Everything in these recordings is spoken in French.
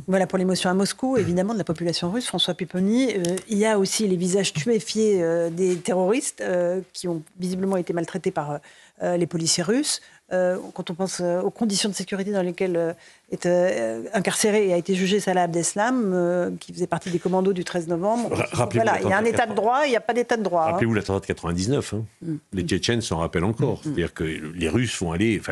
Voilà pour l'émotion à Moscou, évidemment, de la population russe. François Pupponi, il y a aussi les visages tuméfiés des terroristes qui ont visiblement été maltraités par les policiers russes. Quand on pense aux conditions de sécurité dans lesquelles est incarcéré et a été jugé Salah Abdeslam, qui faisait partie des commandos du 13 novembre. Voilà, il y a un état de droit, il n'y a pas d'état de droit. Rappelez-vous l'attentat de 99. Les Tchétchènes s'en rappellent encore. C'est-à-dire que les Russes vont aller...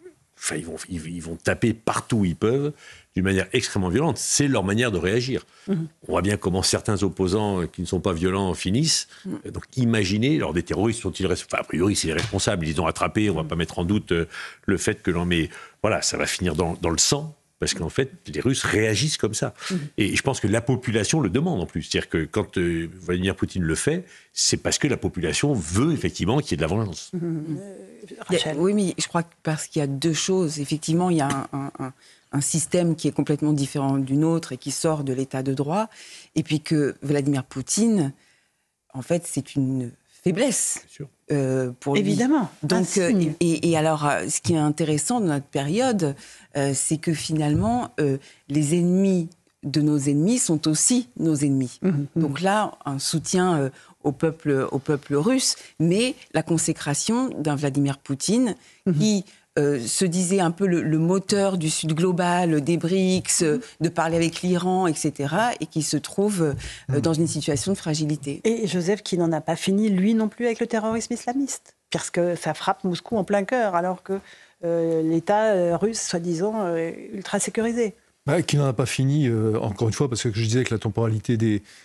ils vont taper partout où ils peuvent, d'une manière extrêmement violente. C'est leur manière de réagir. On voit bien comment certains opposants qui ne sont pas violents finissent. Donc imaginez, alors des terroristes sont-ils responsables ? A priori, c'est les responsables, ils les ont attrapés, on ne va pas mettre en doute le fait que mais voilà, ça va finir dans le sang. Parce qu'en fait, les Russes réagissent comme ça. Et je pense que la population le demande en plus. C'est-à-dire que quand Vladimir Poutine le fait, c'est parce que la population veut effectivement qu'il y ait de la vengeance. Oui, mais je crois que parce qu'il y a deux choses. Effectivement, il y a un système qui est complètement différent du nôtre et qui sort de l'état de droit. Et puis que Vladimir Poutine, en fait, c'est une faiblesse. Bien sûr. Pour lui. Évidemment. Donc, et alors, ce qui est intéressant dans notre période, c'est que finalement, les ennemis de nos ennemis sont aussi nos ennemis. Donc là, un soutien au peuple russe, mais la consécration d'un Vladimir Poutine qui se disait un peu le moteur du Sud global, des BRICS, de parler avec l'Iran, etc., et qui se trouve dans une situation de fragilité. Et Joseph qui n'en a pas fini, lui non plus, avec le terrorisme islamiste, parce que ça frappe Moscou en plein cœur, alors que l'État russe, soi-disant, ultra sécurisé. Qui n'en a pas fini, encore une fois, parce que je disais que la temporalité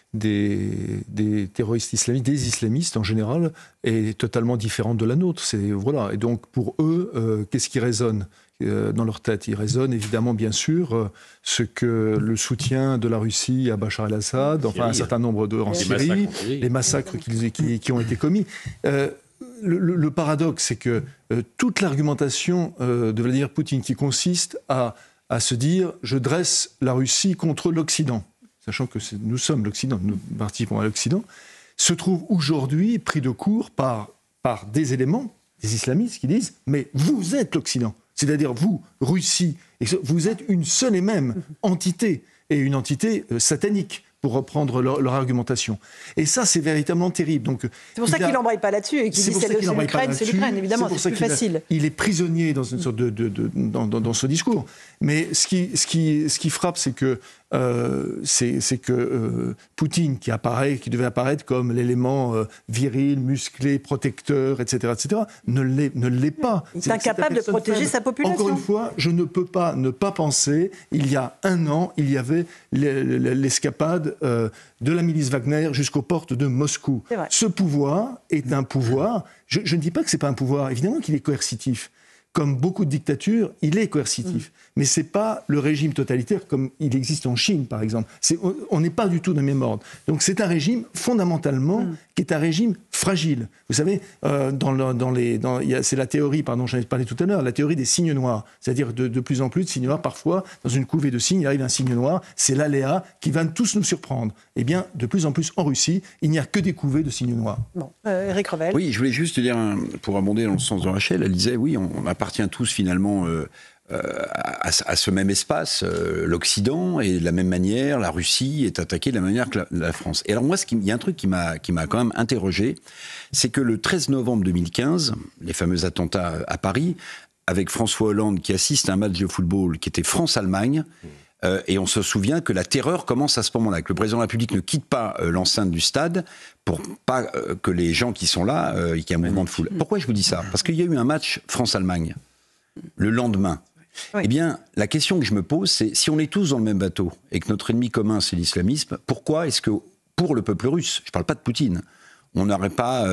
des terroristes islamistes, des islamistes en général, est totalement différente de la nôtre. Voilà. Et donc, pour eux, qu'est-ce qui résonne dans leur tête? Il résonne évidemment, bien sûr, ce que le soutien de la Russie à Bachar el-Assad, enfin un certain nombre en Syrie, les massacres qui ont été commis. Le paradoxe, c'est que toute l'argumentation de Vladimir Poutine qui consiste à se dire « je dresse la Russie contre l'Occident », sachant que nous sommes l'Occident, nous participons à l'Occident, se trouve aujourd'hui pris de court par des éléments, des islamistes qui disent « mais vous êtes l'Occident ». C'est-à-dire vous, Russie, vous êtes une seule et même entité, et une entité satanique, pour reprendre leur argumentation. Et ça, c'est véritablement terrible. Donc, c'est pour ça qu'il n'embraye pas là-dessus et qu'il dit c'est l'Ukraine, évidemment, c'est plus facile. Il est prisonnier dans une sorte dans ce discours. Mais ce qui frappe, c'est que Poutine, qui devait apparaître comme l'élément viril, musclé, protecteur, etc., ne l'est pas. Il est incapable de protéger sa population. Encore une fois, je ne peux pas ne pas penser, il y a un an, il y avait l'escapade de la milice Wagner jusqu'aux portes de Moscou. Ce pouvoir est un pouvoir, je ne dis pas que ce n'est pas un pouvoir, évidemment qu'il est coercitif. Comme beaucoup de dictatures, il est coercitif. Mais ce n'est pas le régime totalitaire comme il existe en Chine, par exemple. On n'est pas du tout dans le même ordre. Donc c'est un régime, fondamentalement, qui est un régime fragile. Vous savez, c'est la théorie, j'en ai parlé tout à l'heure, la théorie des signes noirs. C'est-à-dire de plus en plus de signes noirs. Parfois, dans une couvée de signes, il arrive un signe noir. C'est l'aléa qui va tous nous surprendre. Eh bien, de plus en plus en Russie, il n'y a que des couvées de signes noirs. Bon, Éric Revel. Oui, je voulais juste dire, pour abonder dans le sens de Rachel, elle disait, oui, on appartient tous finalement à ce même espace, l'Occident, et de la même manière, la Russie est attaquée de la même manière que la France. Et alors moi, il y a un truc qui m'a quand même interrogé, c'est que le 13 novembre 2015, les fameux attentats à Paris, avec François Hollande qui assiste à un match de football qui était France-Allemagne, et on se souvient que la terreur commence à ce moment-là, que le président de la République ne quitte pas l'enceinte du stade pour pas que les gens qui sont là, qu'il y ait un mouvement de foule. Pourquoi je vous dis ça? Parce qu'il y a eu un match France-Allemagne le lendemain. Oui. Eh bien, la question que je me pose, c'est si on est tous dans le même bateau et que notre ennemi commun, c'est l'islamisme, pourquoi est-ce que, pour le peuple russe, je ne parle pas de Poutine, on n'aurait pas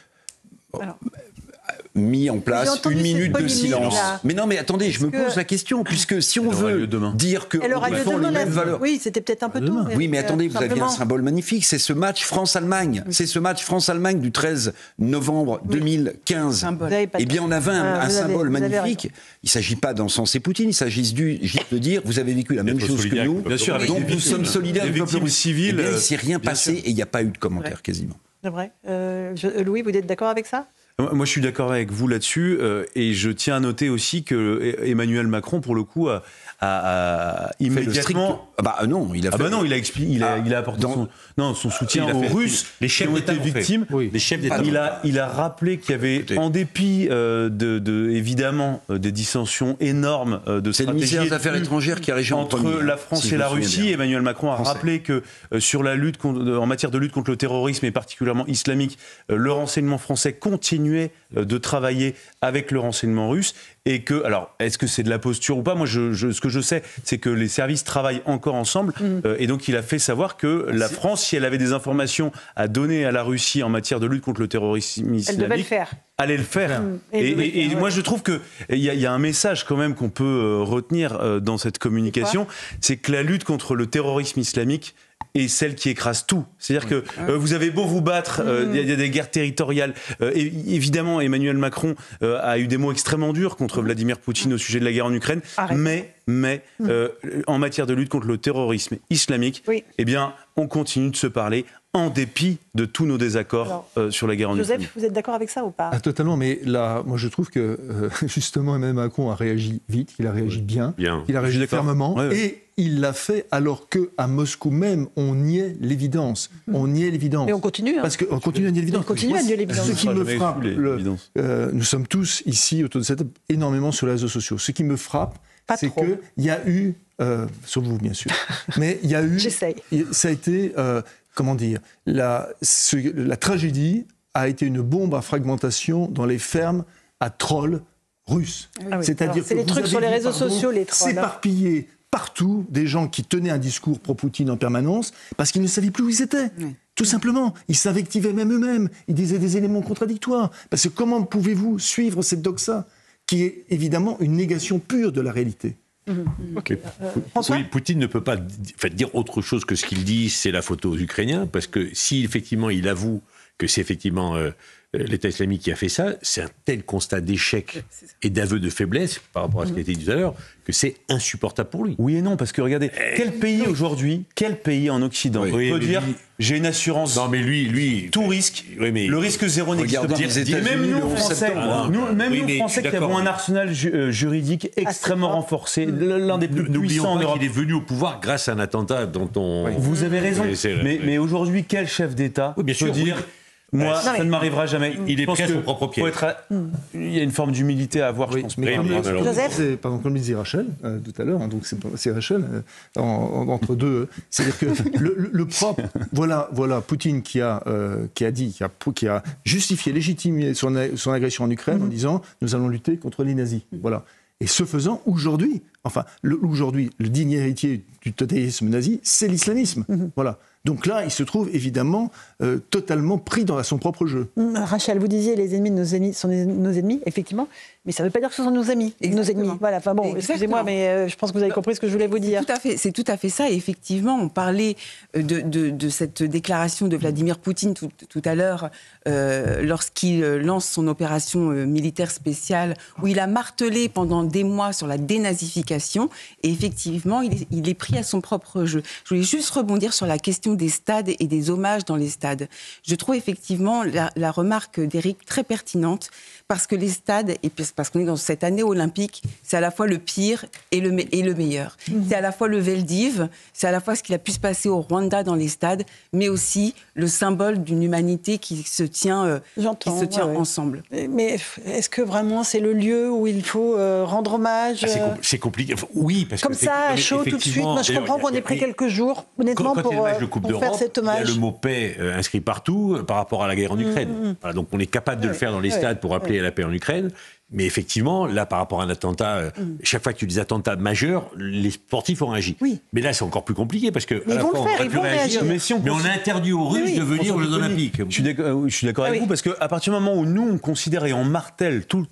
mis en place une minute de silence. Mais non, mais attendez, je me pose la question, puisque si on veut dire que elle aura lieu demain. Oui, c'était peut-être un peu tôt. Oui, mais attendez, vous aviez un symbole magnifique, c'est ce match France-Allemagne. C'est ce match France-Allemagne du 13 novembre 2015. Eh bien, on avait un symbole magnifique. Il ne s'agit pas d'encenser Poutine, il s'agit juste de dire, vous avez vécu la même chose que nous, donc nous sommes solidaires du peuple russe. Il ne s'est rien passé et il n'y a pas eu de commentaire quasiment. C'est vrai. Louis, vous êtes d'accord avec ça ? Moi, je suis d'accord avec vous là-dessus, et je tiens à noter aussi que Emmanuel Macron, pour le coup, a immédiatement. Non, il a apporté son soutien aux Russes les chefs qui ont d'État été victimes. Les chefs d'État. Il a rappelé qu'il y avait, en dépit évidemment des dissensions énormes de c'est le stratégie ministère des Affaires étrangères qui a régi entre la France et la Russie. Emmanuel Macron a rappelé que sur la lutte en matière de lutte contre le terrorisme et particulièrement islamique, le renseignement français continuait de travailler avec le renseignement russe. Et que, alors, est-ce que c'est de la posture ou pas ? Moi, ce que je sais, c'est que les services travaillent encore ensemble. Et donc, il a fait savoir que la France, si elle avait des informations à donner à la Russie en matière de lutte contre le terrorisme islamique, allait le faire. Et moi, je trouve qu'il y a un message quand même qu'on peut retenir dans cette communication, c'est que la lutte contre le terrorisme islamique est celle qui écrase tout. C'est-à-dire que vous avez beau vous battre, il y a des guerres territoriales. Évidemment, Emmanuel Macron a eu des mots extrêmement durs contre Vladimir Poutine au sujet de la guerre en Ukraine. Mais en matière de lutte contre le terrorisme islamique, eh bien, on continue de se parler en dépit de tous nos désaccords sur la guerre en Ukraine. Joseph, vous êtes d'accord avec ça ou pas ? Totalement, mais là, moi je trouve que justement Emmanuel Macron a réagi vite, il a réagi bien. Il a réagi fermement, et il l'a fait alors qu'à Moscou même, on niait l'évidence. On niait l'évidence. Et on continue. Parce qu'on continue à nier l'évidence. Ce qui me frappe, nous sommes tous ici autour de cette table énormément sur les réseaux sociaux. Ce qui me frappe, c'est qu'il y a eu, sauf vous bien sûr, mais il y a eu, j'essaye. Ça a été, comment dire, la tragédie a été une bombe à fragmentation dans les fermes à trolls russes. C'est-à-dire c'est les trucs sur les réseaux sociaux, les trolls. S'éparpiller partout des gens qui tenaient un discours pro-Poutine en permanence parce qu'ils ne savaient plus où ils étaient. Tout simplement. Ils s'invectivaient même eux-mêmes. Ils disaient des éléments contradictoires. Parce que comment pouvez-vous suivre cette doxa qui est évidemment une négation pure de la réalité ? Oui, Poutine ne peut pas dire autre chose que ce qu'il dit, c'est la faute aux Ukrainiens, parce que si effectivement il avoue que c'est effectivement l'État islamique qui a fait ça, c'est un tel constat d'échec et d'aveu de faiblesse par rapport à ce qui a été dit tout à l'heure, que c'est insupportable pour lui. Oui et non, parce que regardez, quel pays aujourd'hui, quel pays en Occident peut dire j'ai une assurance tout risque, le risque zéro n'existe pas. Même nous Français, Français qui avons un arsenal juridique extrêmement renforcé, l'un des plus puissants en Europe. Il est venu au pouvoir grâce à un attentat dont on... Vous avez raison, mais aujourd'hui, quel chef d'État peut dire... Moi, ça ne m'arrivera jamais. Il est pris à son propre pied. Il y a une forme d'humilité à avoir, je pense. Joseph, comme le disait Rachel tout à l'heure, donc c'est Rachel entre deux. C'est-à-dire que le propre, voilà, Poutine qui a justifié, légitimé son agression en Ukraine en disant nous allons lutter contre les nazis. Voilà. Et ce faisant, aujourd'hui, le digne héritier du totalitarisme nazi, c'est l'islamisme. Voilà. Donc là, il se trouve évidemment totalement pris dans son propre jeu. Rachel, vous disiez les ennemis de nos ennemis sont nos ennemis, effectivement, mais ça ne veut pas dire que ce sont nos amis, nos ennemis. Voilà. Enfin bon, excusez-moi, mais je pense que vous avez compris ce que je voulais vous dire. C'est tout à fait ça. Et effectivement, on parlait de cette déclaration de Vladimir Poutine tout à l'heure, lorsqu'il lance son opération militaire spéciale, où il a martelé pendant des mois sur la dénazification. Et effectivement, il est pris à son propre jeu. Je voulais juste rebondir sur la question des stades et des hommages dans les stades. Je trouve effectivement la remarque d'Éric très pertinente, parce que les stades, et parce qu'on est dans cette année olympique, c'est à la fois le pire et le meilleur. C'est à la fois le Veldiv, c'est à la fois ce qu'il a pu se passer au Rwanda dans les stades, mais aussi le symbole d'une humanité qui se tient ensemble. Mais est-ce que vraiment c'est le lieu où il faut rendre hommage C'est compliqué. Oui, parce comme que ça, à chaud, tout de suite. Moi, je comprends qu'on ait pris quelques jours, honnêtement, pour faire cet hommage. Il y a le mot paix inscrit partout par rapport à la guerre en Ukraine. Voilà, donc on est capable de le faire dans les stades pour appeler à la paix en Ukraine. Mais effectivement, là, par rapport à un attentat, chaque fois qu'il y a des attentats majeurs, les sportifs ont réagi. Oui. Mais là, c'est encore plus compliqué parce que ils vont le faire, ils vont réagir. Mais on a interdit aux Russes de venir aux Jeux Olympiques. Je suis d'accord avec vous, parce qu'à partir du moment où nous, on considère et on martèle tout le temps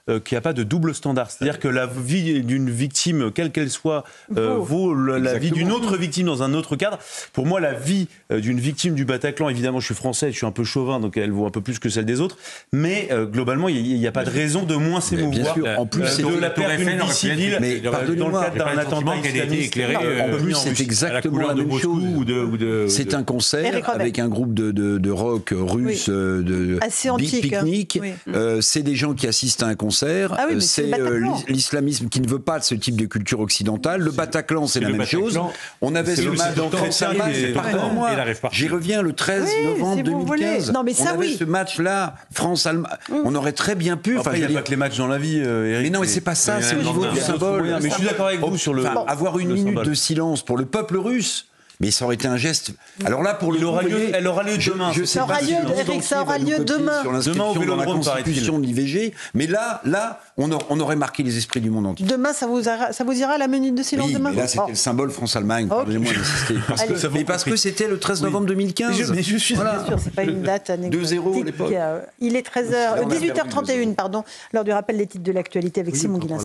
qu'il n'y a pas de double standard. C'est-à-dire que la vie d'une victime, quelle qu'elle soit, vaut la vie d'une autre victime dans un autre cadre. Pour moi, la vie d'une victime du Bataclan, évidemment, je suis français, je suis un peu chauvin, donc elle vaut un peu plus que celle des autres, mais globalement, il n'y a pas de raison de moins s'émouvoir en plus, de la perte d'une vie civile dans le cadre d'un attentat islamiste. En plus, c'est exactement la même chose. C'est un concert avec un groupe de rock russe de assez antique, pique-nique. C'est des gens qui assistent à un concert. C'est l'islamisme qui ne veut pas de ce type de culture occidentale. Le Bataclan, c'est la même chose. On avait ce match j'y reviens le 13 novembre 2015. Non, mais ça, on avait ce match-là, France-Allemagne. On aurait très bien pu. Après, il n'y a pas que les matchs dans la vie, Eric. Mais non, mais c'est pas ça, c'est au niveau du symbole. Mais je suis d'accord avec vous sur le. Avoir une minute de silence pour le peuple russe. Mais ça aurait été un geste. Alors là, pour elle aura lieu demain. Ça aura lieu demain. Sur l'inscription dans la Constitution de l'IVG. Mais là, on aurait marqué les esprits du monde entier. Demain, ça vous ira la minute de silence demain. Mais là, c'était le symbole France-Allemagne. Pardonnez-moi d'insister. Parce que c'était le 13 novembre 2015. Mais je suis bien sûr, c'est pas une date anecdotique. 2-0 à l'époque. Il est 18h31, pardon, lors du rappel des titres de l'actualité avec Simon Guillain.